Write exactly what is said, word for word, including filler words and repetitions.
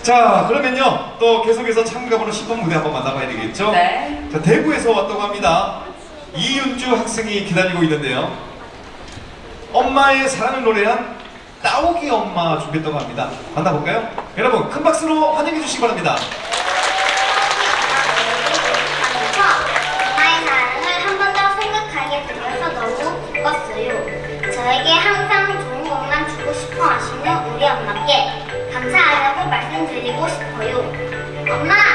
자, 그러면요 또 계속해서 참가번호 십 번 무대 한번 만나봐야 되겠죠? 네. 자, 대구에서 왔다고 합니다. 이윤주 학생이 기다리고 있는데요. 엄마의 사랑을 노래한 따오기 엄마 준비했다고 합니다. 만나볼까요? 여러분 큰 박수로 환영해 주시기 바랍니다. 엄마의 사랑을 한 번 더 생각하게 되어서 너무 기뻤어요. 저에게 항상 좋은 것만 주고 싶어 하시는 우리 엄마께 감사하다고 말씀드리고 싶어요. 엄마!